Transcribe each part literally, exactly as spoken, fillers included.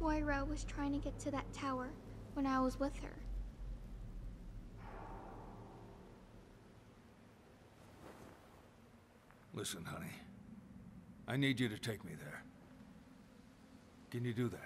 Moira was trying to get to that tower when I was with her. Listen, honey. I need you to take me there. Can you do that?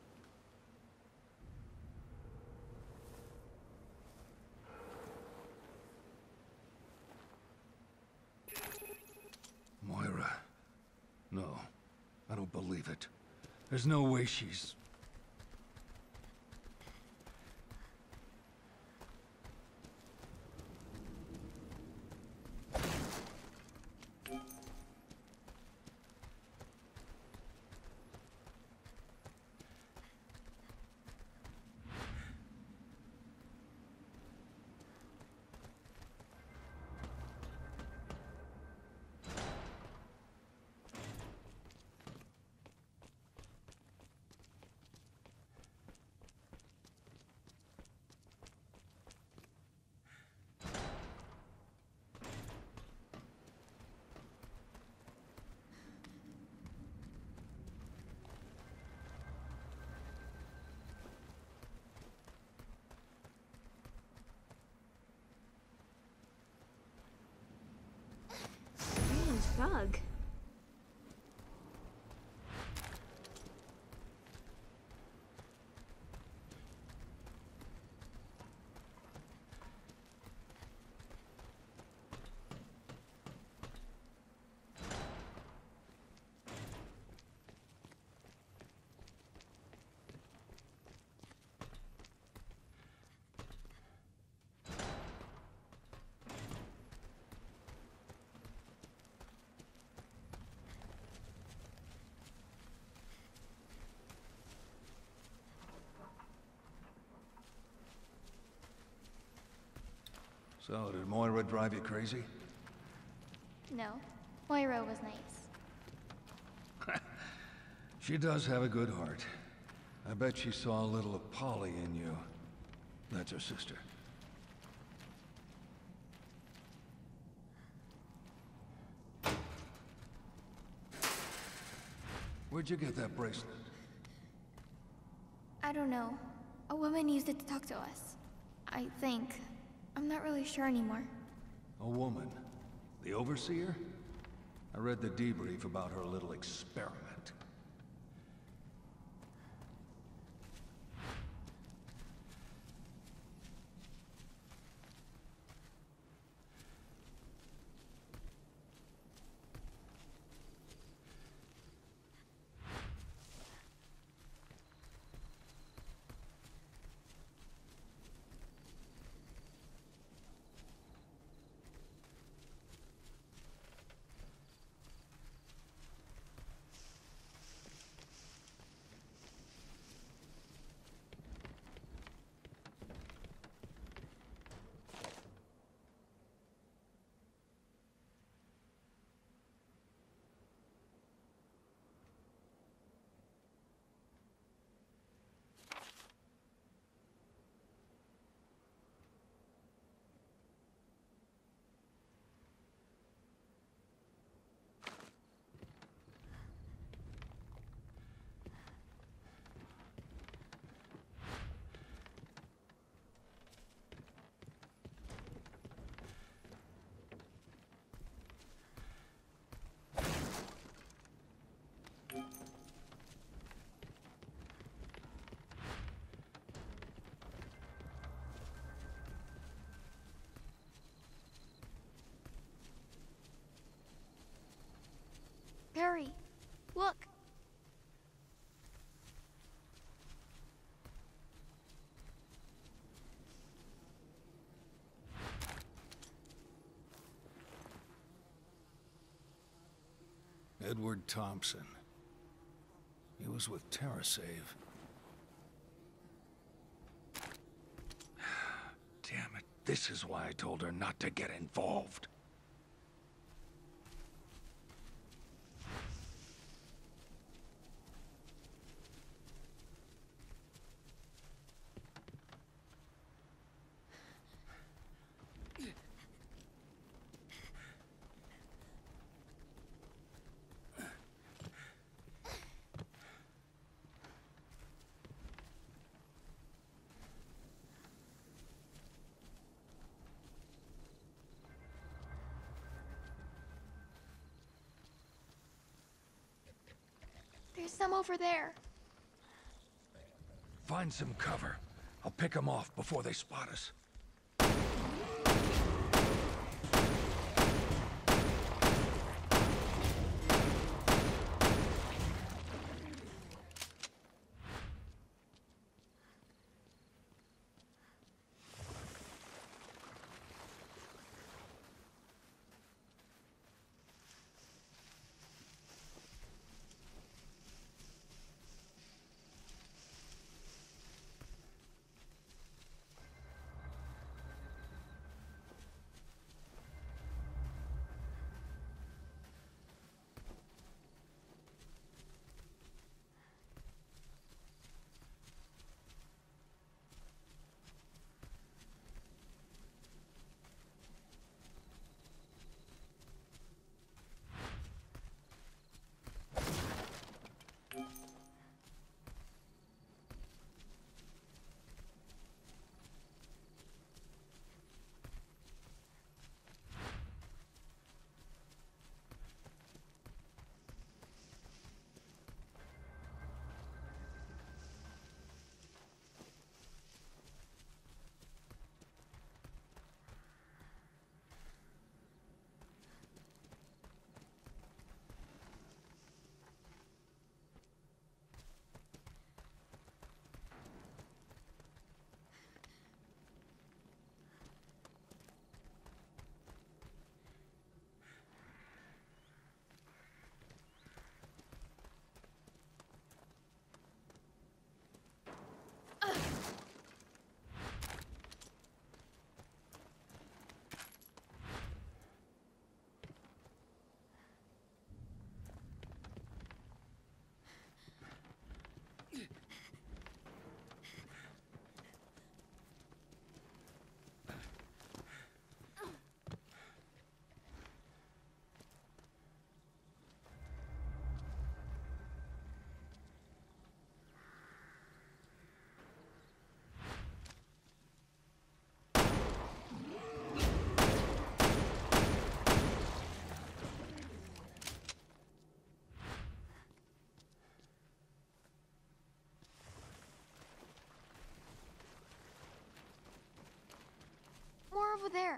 Moira. No. I don't believe it. There's no way she's... Bug. So, did Moira drive you crazy? No, Moira was nice. She does have a good heart. I bet she saw a little of Polly in you. That's her sister. Where'd you get that bracelet? I don't know. A woman used it to talk to us. I think. I'm not really sure anymore. A woman? The Overseer? I read the debrief about her little experiment. Hurry! Look! Edward Thompson. He was with TerraSave. Damn it. This is why I told her not to get involved. There's some over there. Find some cover. I'll pick them off before they spot us. More over there.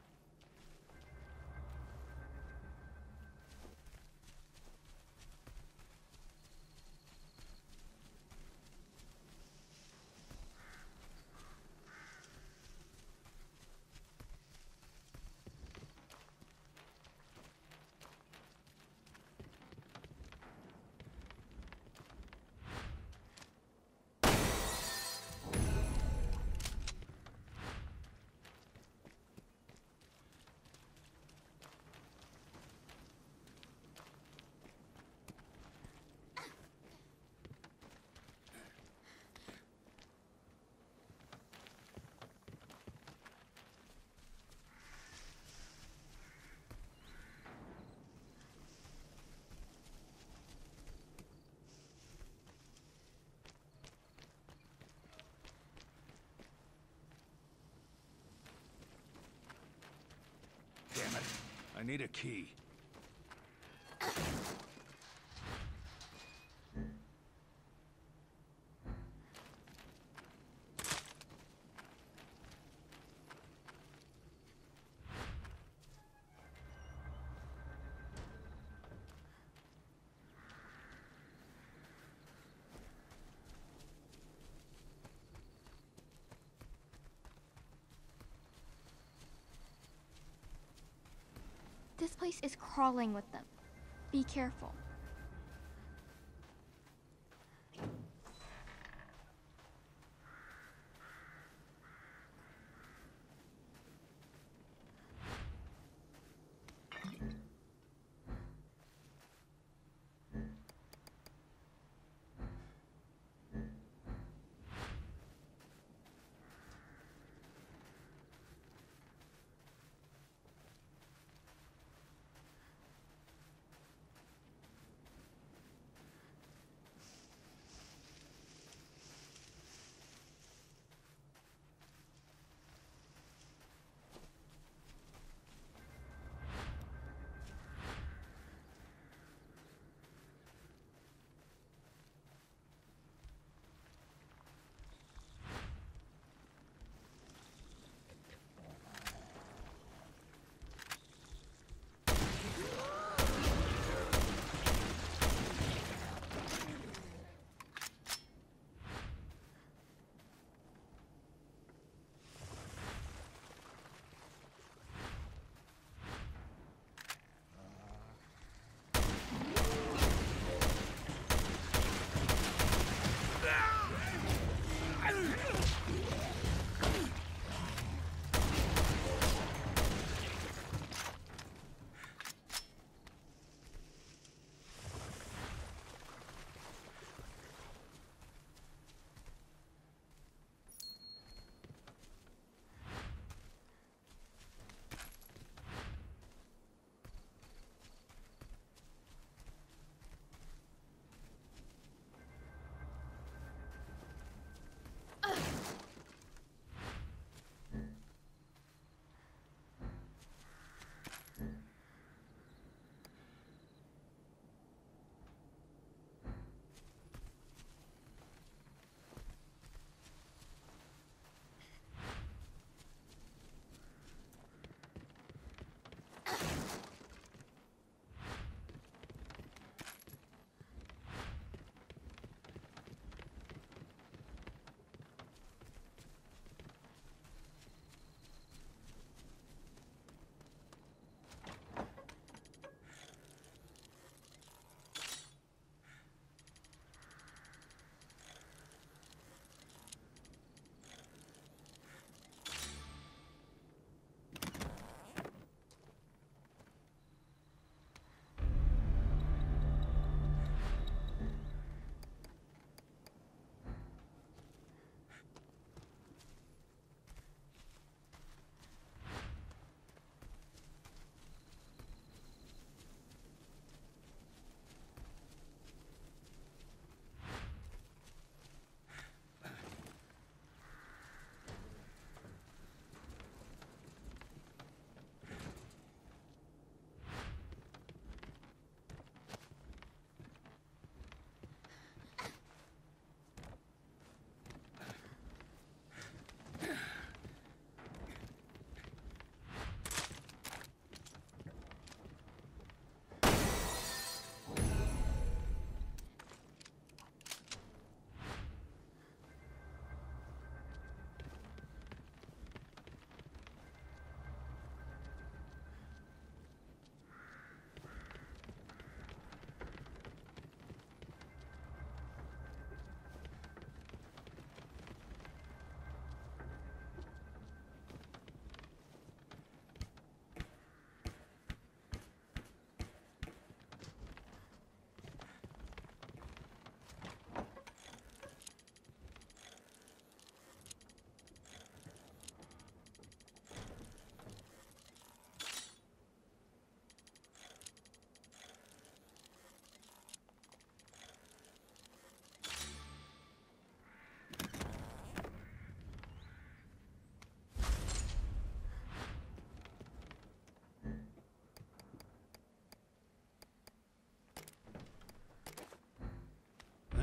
Damn it. I need a key. This place is crawling with them. Be careful.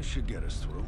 should get us through.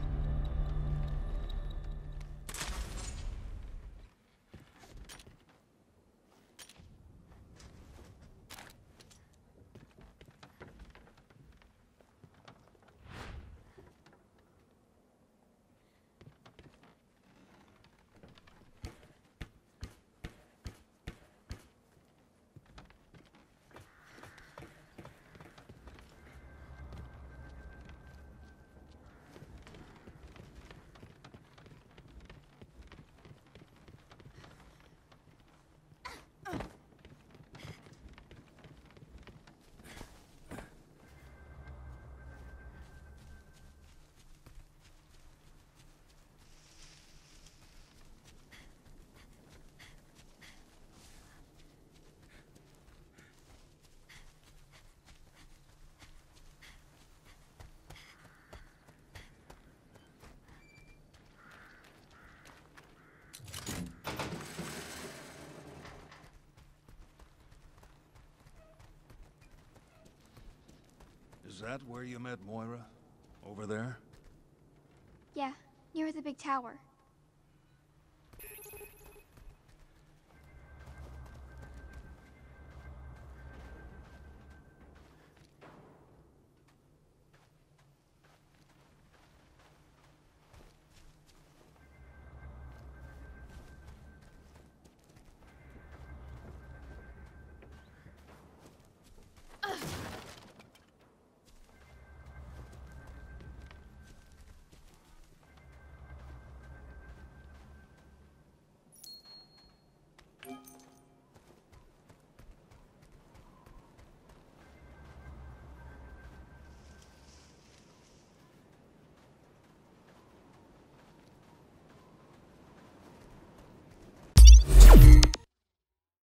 Is that where you met Moira? Over there? Yeah, near the big tower.